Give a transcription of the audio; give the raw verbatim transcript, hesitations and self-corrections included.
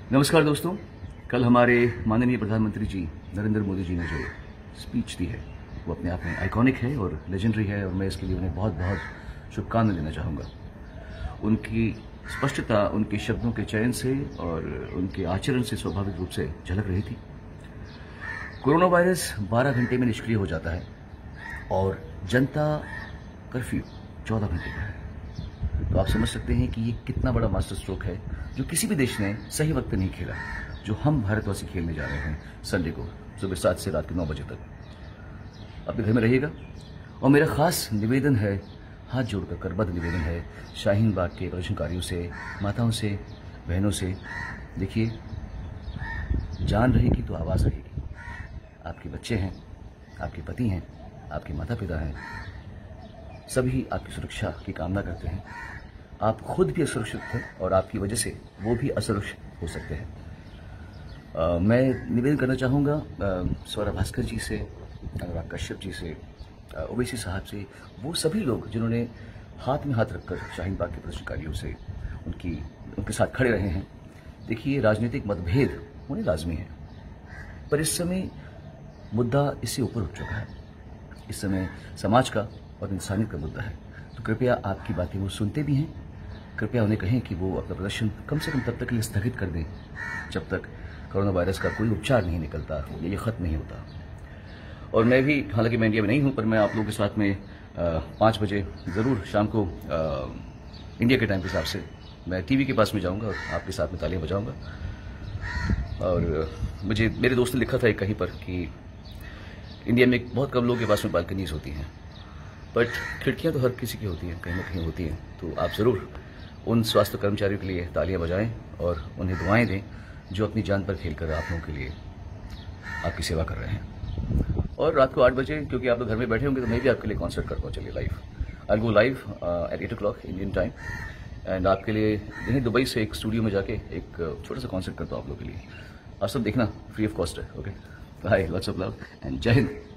नमस्कार दोस्तों, कल हमारे माननीय प्रधानमंत्री जी नरेंद्र मोदी जी ने जो स्पीच दी है वो अपने आप में आइकॉनिक है और लेजेंडरी है और मैं इसके लिए उन्हें बहुत बहुत शुभकामनाएं देना चाहूँगा। उनकी स्पष्टता उनके शब्दों के चयन से और उनके आचरण से स्वाभाविक रूप से झलक रही थी। कोरोना वायरस बारह घंटे में निष्क्रिय हो जाता है और जनता कर्फ्यू चौदह घंटे का है, तो आप समझ सकते हैं कि ये कितना बड़ा मास्टर स्ट्रोक है जो किसी भी देश ने सही वक्त नहीं खेला, जो हम भारतवासी खेलने जा रहे हैं संडे को सुबह सात से रात के नौ बजे तक। अपने घर में रहिएगा और मेरा खास निवेदन है, हाथ जोड़कर करबद्ध निवेदन है शाहीन बाग के प्रदर्शनकारियों से, माताओं से, बहनों से। देखिए, जान रहेगी तो आवाज़ रहेगी। आपके बच्चे हैं, आपके पति हैं, आपके माता पिता हैं, सभी आपकी सुरक्षा की कामना करते हैं। आप खुद भी असुरक्षित थे और आपकी वजह से वो भी असुरक्षित हो सकते हैं। आ, मैं निवेदन करना चाहूँगा सौरभ भास्कर जी से, अनुराग कश्यप जी से, ओवैसी साहब से, वो सभी लोग जिन्होंने हाथ में हाथ रखकर शाहीन बाग के प्रदर्शनकारियों से उनकी उनके साथ खड़े रहे हैं। देखिए, राजनीतिक मतभेद होने लाजमी है, पर इस समय मुद्दा इससे ऊपर उठ चुका है। इस समय समाज का और इंसानियत का मुद्दा है, तो कृपया आपकी बातें वो सुनते भी हैं। कृपया उन्हें कहें कि वो अपना प्रदर्शन कम से कम तब तक के लिए स्थगित कर दें जब तक कोरोना वायरस का कोई उपचार नहीं निकलता या ये ख़त्म नहीं होता। और मैं भी, हालांकि मैं इंडिया में नहीं हूं, पर मैं आप लोगों के साथ में पाँच बजे ज़रूर शाम को आ, इंडिया के टाइम के हिसाब से मैं टीवी के पास में जाऊंगा और आपके साथ में तालियां बजाऊंगा। और मुझे मेरे दोस्त ने लिखा था एक कहीं पर कि इंडिया में बहुत कम लोगों के पास में बालकनीज होती हैं, बट खिड़कियां तो हर किसी की होती हैं, कहीं ना कहीं होती हैं। तो आप ज़रूर उन स्वास्थ्य कर्मचारियों के लिए तालियां बजाएं और उन्हें दुआएं दें जो अपनी जान पर खेलकर आप लोगों के लिए आपकी सेवा कर रहे हैं। और रात को आठ बजे, क्योंकि आप लोग घर में बैठे होंगे, तो मैं भी आपके लिए कॉन्सर्ट करता हूँ। चलिए, live I go live at eight o'clock Indian time, and आपके लिए यहीं दुबई से एक स्टूडियो में जाके एक छोटा सा कॉन्सर्ट करता हूँ आप लोग के लिए। आप सब देखना, फ्री ऑफ कॉस्ट है। Okay, bye, lots of love and जय हिंद।